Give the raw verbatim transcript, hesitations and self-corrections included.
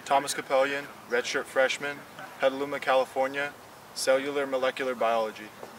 Thomas Kupelian, redshirt freshman, Petaluma, California, cellular molecular biology.